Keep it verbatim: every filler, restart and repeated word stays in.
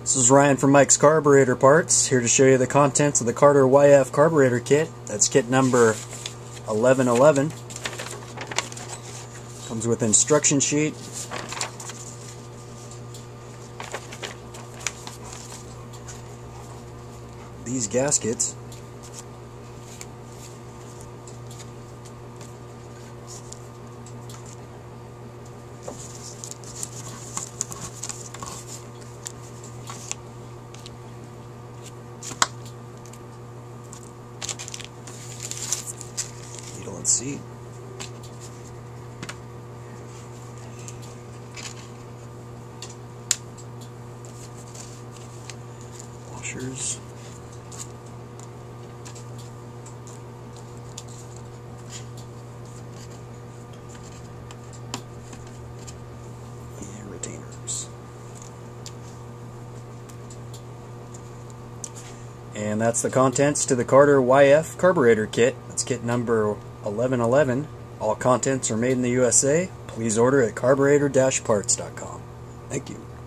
This is Ryan from Mike's Carburetor Parts, here to show you the contents of the Carter Y F Carburetor Kit. That's kit number eleven eleven. Comes with instruction sheet, these gaskets, needle and seat, washers, and retainers. And that's the contents to the Carter Y F Carburetor Kit. That's kit number eleven eleven. All contents are made in the U S A. Please order at carburetor dash parts dot com. Thank you.